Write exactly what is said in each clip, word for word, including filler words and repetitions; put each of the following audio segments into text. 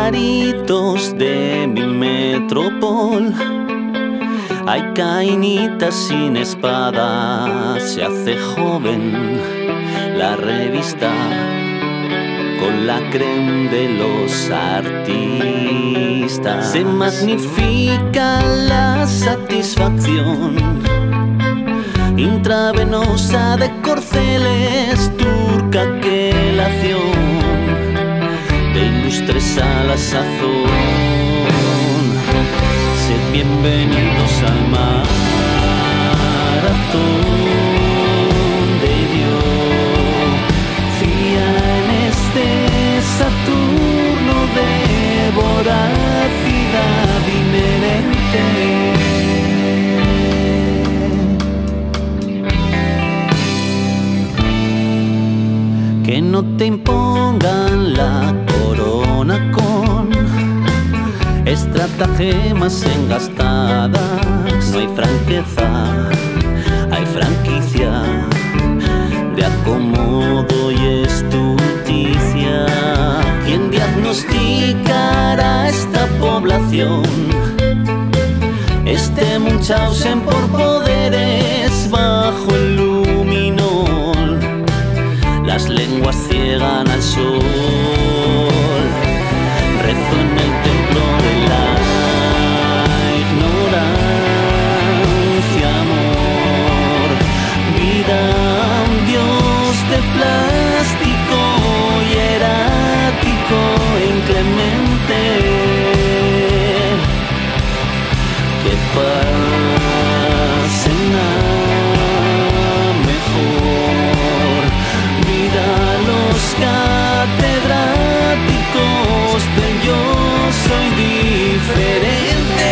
pajaritos de mi metrópol. Hay cainitas sin espada, se hace joven la revista con la creme de los artistas. Se magnifica la satisfacción intravenosa de corceles, turca quelación de ilustres a la sazón. Sed bienvenidos al maratón de idiofía en este Saturno de voracidad inherente. Que no te impongan la corona con estratagemas engastadas. No hay franqueza, hay franquicia de acomodo y estulticia. ¿Quién diagnosticará esta población? Este Munchausen por poderes bajo el luminol. Las lenguas ciegan al sol. Rezo en el templo de la ignorancia, amor, vida, un dios de plástico, hierático e inclemente. Que pase nada mejor, vida los catedráticos, pero yo soy diferente.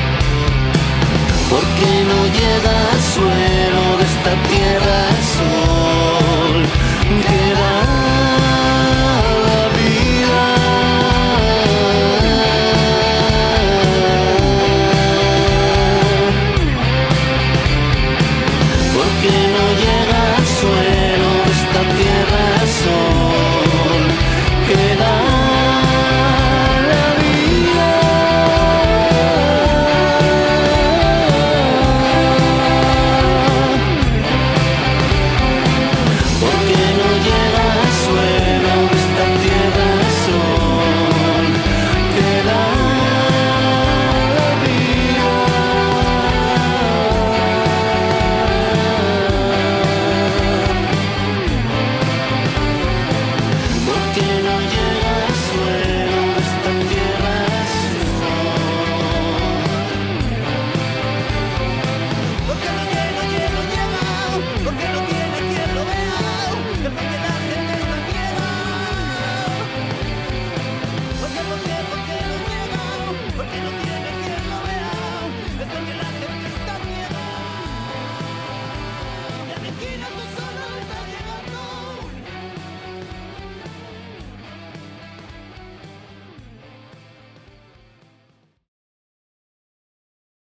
Porque no llega al suelo de esta tierra el sol.